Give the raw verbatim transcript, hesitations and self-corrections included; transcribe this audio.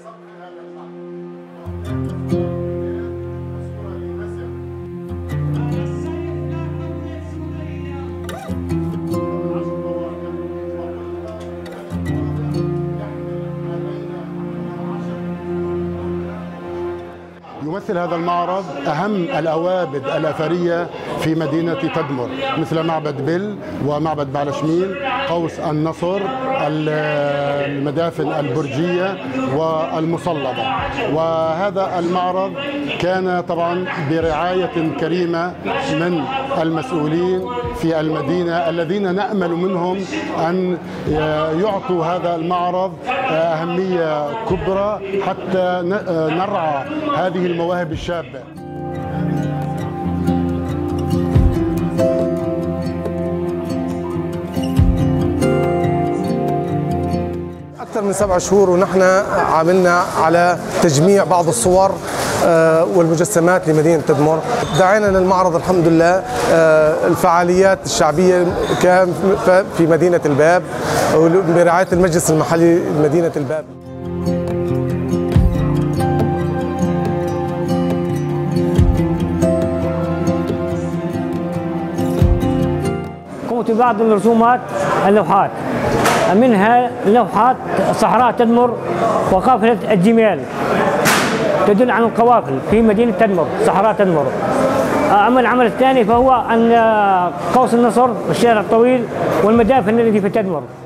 يمثل هذا المعرض أهم الأوابد الأثرية في مدينة تدمر، مثل معبد بل ومعبد بعلشمين، قوس النصر، المدافن البرجية والمصلبة. وهذا المعرض كان طبعا برعاية كريمة من المسؤولين في المدينة الذين نأمل منهم أن يعطوا هذا المعرض أهمية كبرى حتى نرعى هذه المواهب الشابة. أكثر من سبع شهور ونحن عملنا على تجميع بعض الصور والمجسمات لمدينة تدمر. دعينا للمعرض الحمد لله الفعاليات الشعبية كان في مدينة الباب برعاية المجلس المحلي لمدينة الباب. قمت ببعض الرسومات اللوحات، منها لوحات صحراء تدمر وقافلة الجمال تدل عن القوافل في مدينة تدمر، صحراء تدمر. أما العمل الثاني فهو أن قوس النصر والشارع الطويل والمدافن التي في تدمر.